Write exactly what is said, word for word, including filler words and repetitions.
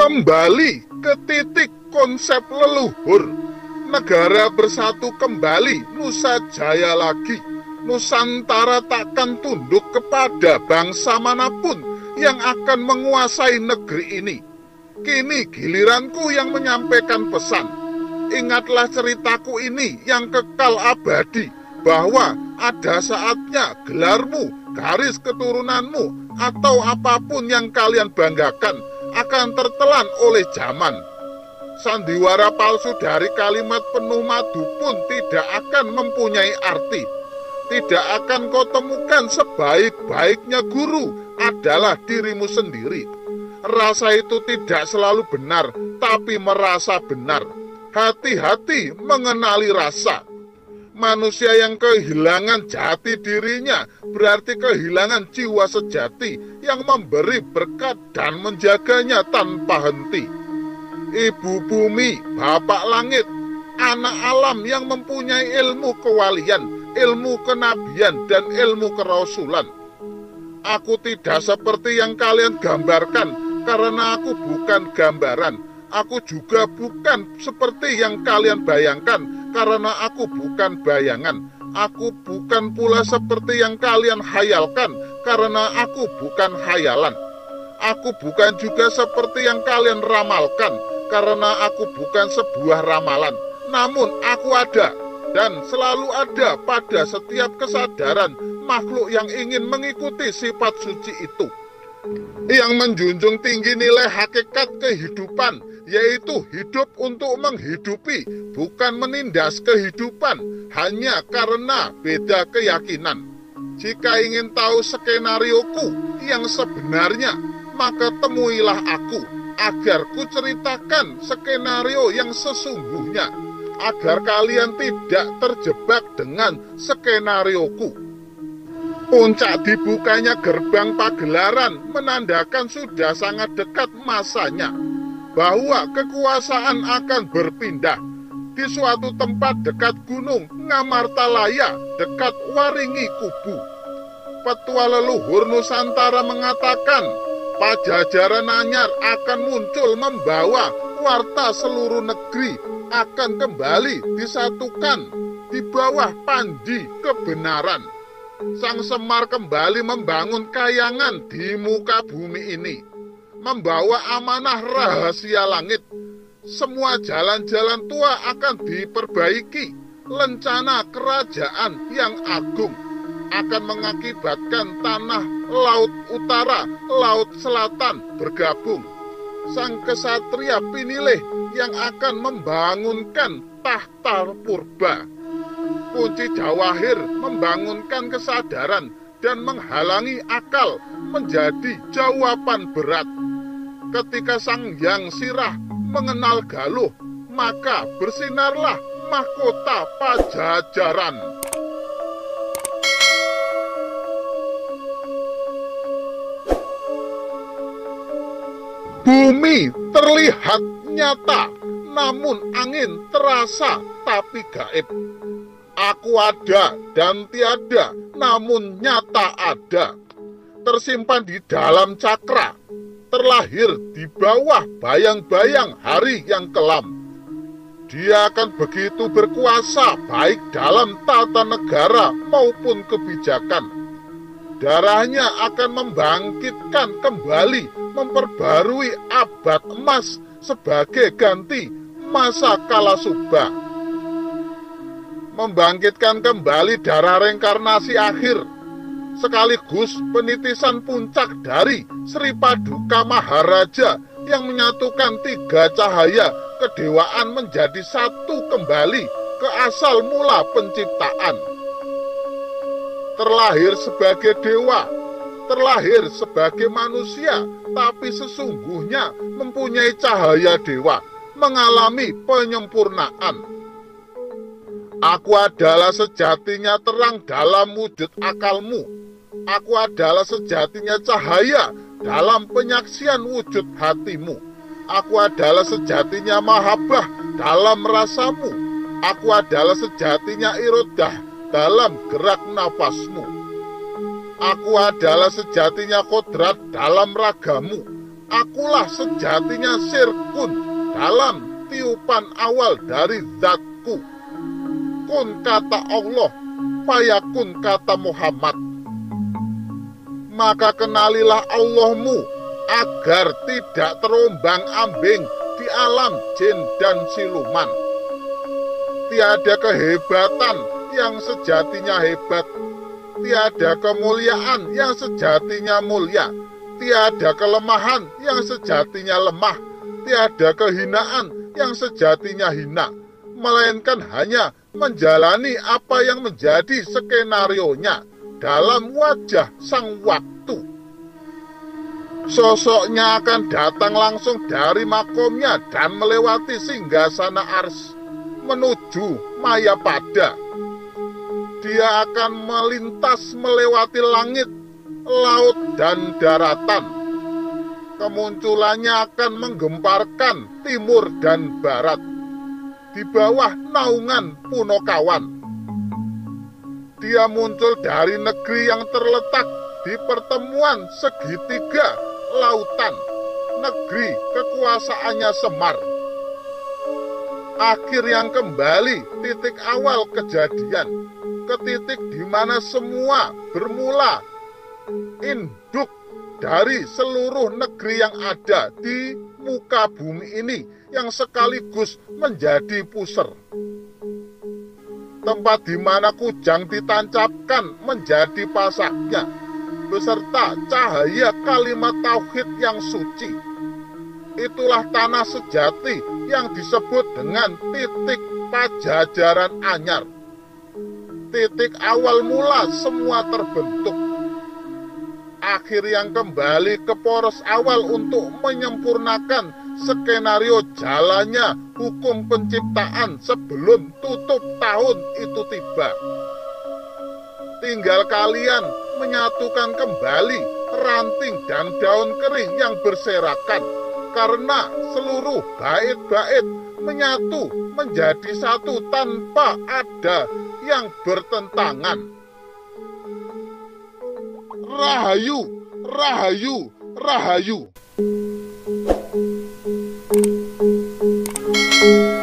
Kembali ke titik konsep leluhur. Negara bersatu kembali, Nusa Jaya lagi. Nusantara takkan tunduk kepada bangsa manapun yang akan menguasai negeri ini. Kini giliranku yang menyampaikan pesan. Ingatlah ceritaku ini yang kekal abadi, bahwa ada saatnya gelarmu, garis keturunanmu, atau apapun yang kalian banggakan akan tertelan oleh zaman. Sandiwara palsu dari kalimat penuh madu pun tidak akan mempunyai arti. Tidak akan kau temukan sebaik-baiknya guru adalah dirimu sendiri. Rasa itu tidak selalu benar, tapi merasa benar. Hati-hati mengenali rasa. Manusia yang kehilangan jati dirinya berarti kehilangan jiwa sejati yang memberi berkat dan menjaganya tanpa henti. Ibu bumi, bapak langit, anak alam yang mempunyai ilmu kewalian, ilmu kenabian, dan ilmu kerasulan. Aku tidak seperti yang kalian gambarkan, karena aku bukan gambaran. Aku juga bukan seperti yang kalian bayangkan, karena aku bukan bayangan. Aku bukan pula seperti yang kalian hayalkan, karena aku bukan hayalan. Aku bukan juga seperti yang kalian ramalkan, karena aku bukan sebuah ramalan. Namun aku ada, dan selalu ada pada setiap kesadaran makhluk yang ingin mengikuti sifat suci itu, yang menjunjung tinggi nilai hakikat kehidupan, yaitu hidup untuk menghidupi, bukan menindas kehidupan hanya karena beda keyakinan. Jika ingin tahu skenarioku yang sebenarnya, maka temuilah aku, agar ku ceritakan skenario yang sesungguhnya, agar kalian tidak terjebak dengan skenarioku. Puncak dibukanya gerbang pagelaran menandakan sudah sangat dekat masanya, bahwa kekuasaan akan berpindah. Di suatu tempat dekat gunung Ngamartalaya, dekat Waringi Kubu, petua leluhur Nusantara mengatakan Pajajaran anyar akan muncul membawa warta seluruh negeri akan kembali disatukan di bawah pandi kebenaran. Sang Semar kembali membangun kayangan di muka bumi ini, membawa amanah rahasia langit. Semua jalan-jalan tua akan diperbaiki. Lencana kerajaan yang agung akan mengakibatkan tanah laut utara, laut selatan bergabung. Sang kesatria pinilih yang akan membangunkan tahta purba. Kunci Jawahir membangunkan kesadaran dan menghalangi akal menjadi jawaban berat. Ketika Sang Hyang Sirah mengenal Galuh, maka bersinarlah mahkota Pajajaran. Bumi terlihat nyata, namun angin terasa tapi gaib. Aku ada dan tiada, namun nyata ada. Tersimpan di dalam cakra, terlahir di bawah bayang-bayang hari yang kelam. Dia akan begitu berkuasa baik dalam tata negara maupun kebijakan. Darahnya akan membangkitkan kembali, memperbarui abad emas sebagai ganti masa kala subah. Membangkitkan kembali darah reinkarnasi akhir, sekaligus penitisan puncak dari Sri Paduka Maharaja yang menyatukan tiga cahaya kedewaan menjadi satu kembali ke asal mula penciptaan. Terlahir sebagai dewa, terlahir sebagai manusia, tapi sesungguhnya mempunyai cahaya dewa, mengalami penyempurnaan. Aku adalah sejatinya terang dalam wujud akalmu. Aku adalah sejatinya cahaya dalam penyaksian wujud hatimu. Aku adalah sejatinya mahabbah dalam rasamu. Aku adalah sejatinya irodah dalam gerak nafasmu. Aku adalah sejatinya kodrat dalam ragamu. Akulah sejatinya Sirkun dalam tiupan awal dari zatku. Kun kata Allah, fayakun kata Muhammad. Maka kenalilah Allahmu agar tidak terombang-ambing di alam jin dan siluman. Tiada kehebatan yang sejatinya hebat, tiada kemuliaan yang sejatinya mulia, tiada kelemahan yang sejatinya lemah, tiada kehinaan yang sejatinya hina, melainkan hanya menjalani apa yang menjadi skenarionya dalam wajah sang waktu. Sosoknya akan datang langsung dari makomnya dan melewati singgasana ars menuju Mayapada. Dia akan melintas melewati langit, laut, dan daratan. Kemunculannya akan menggemparkan timur dan barat di bawah naungan Punokawan. Dia muncul dari negeri yang terletak di pertemuan segitiga lautan, negeri kekuasaannya Semar. Akhir yang kembali titik awal kejadian, ke titik di mana semua bermula, induk dari seluruh negeri yang ada di muka bumi ini yang sekaligus menjadi pusar. Tempat di mana kujang ditancapkan menjadi pasaknya, beserta cahaya kalimat tauhid yang suci. Itulah tanah sejati yang disebut dengan titik Pajajaran anyar. Titik awal mula semua terbentuk. Akhir yang kembali ke poros awal untuk menyempurnakan skenario jalannya hukum penciptaan sebelum tutup tahun itu tiba. Tinggal kalian menyatukan kembali ranting dan daun kering yang berserakan, karena seluruh bait-bait menyatu menjadi satu tanpa ada yang bertentangan. Rahayu, rahayu, rahayu.